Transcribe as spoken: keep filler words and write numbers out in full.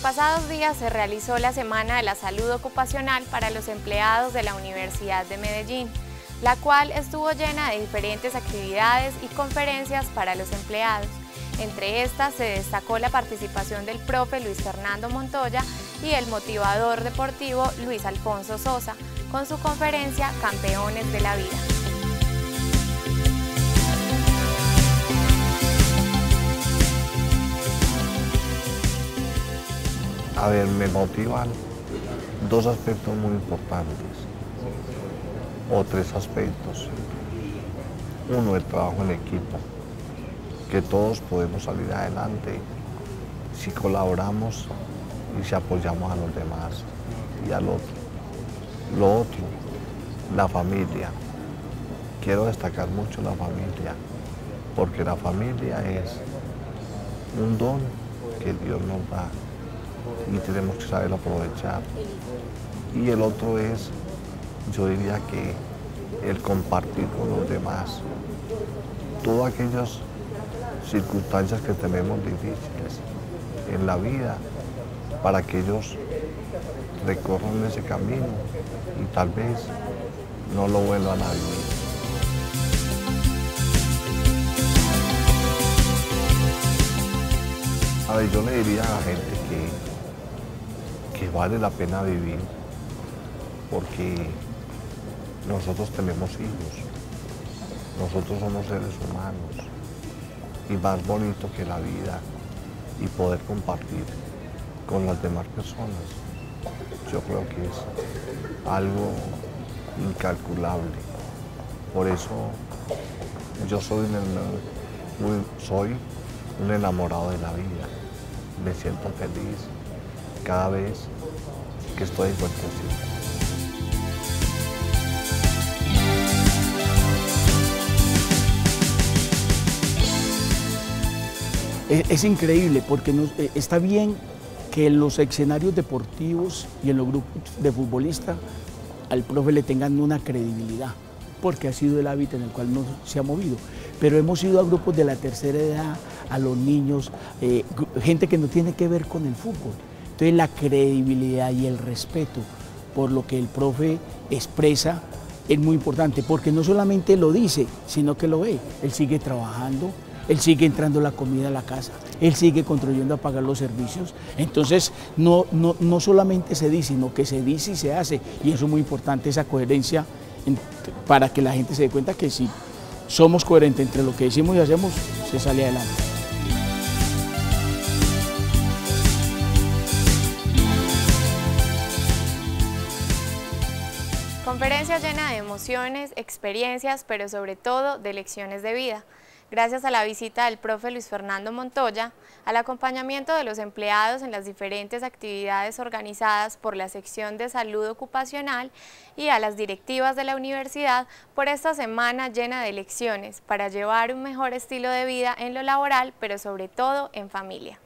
pasados días se realizó la Semana de la Salud Ocupacional para los empleados de la Universidad de Medellín, la cual estuvo llena de diferentes actividades y conferencias para los empleados. Entre estas se destacó la participación del profe Luis Fernando Montoya y el motivador deportivo Luis Alfonso Sosa, con su conferencia Campeones de la Vida. A ver, me motivan dos aspectos muy importantes, o tres aspectos. Uno, el trabajo en equipo, que todos podemos salir adelante si colaboramos y si apoyamos a los demás y al otro. Lo otro, la familia. Quiero destacar mucho la familia, porque la familia es un don que Dios nos da y tenemos que saber aprovechar. Y el otro es, yo diría que el compartir con los demás todas aquellas circunstancias que tenemos difíciles en la vida, para que ellos recorran ese camino y tal vez no lo vuelvan a vivir. A ver, yo le diría a la gente que, que vale la pena vivir, porque nosotros tenemos hijos, nosotros somos seres humanos, y más bonito que la vida y poder compartir con las demás personas, yo creo que es algo incalculable. Por eso yo soy un, soy un enamorado de la vida. Me siento feliz cada vez que estoy en cualquier sitio. Es increíble porque nos, está bien que en los escenarios deportivos y en los grupos de futbolistas al profe le tengan una credibilidad, porque ha sido el hábito en el cual no se ha movido. Pero hemos ido a grupos de la tercera edad, a los niños, eh, gente que no tiene que ver con el fútbol. Entonces la credibilidad y el respeto por lo que el profe expresa es muy importante, porque no solamente lo dice, sino que lo ve. Él sigue trabajando, él sigue entrando la comida a la casa, él sigue contribuyendo a pagar los servicios. Entonces, no, no, no solamente se dice, sino que se dice y se hace. Y eso es muy importante, esa coherencia, en, para que la gente se dé cuenta que si somos coherentes entre lo que decimos y hacemos, se sale adelante. Conferencia llena de emociones, experiencias, pero sobre todo de lecciones de vida. Gracias a la visita del profe Luis Fernando Montoya, al acompañamiento de los empleados en las diferentes actividades organizadas por la sección de salud ocupacional y a las directivas de la universidad por esta semana llena de lecciones para llevar un mejor estilo de vida en lo laboral, pero sobre todo en familia.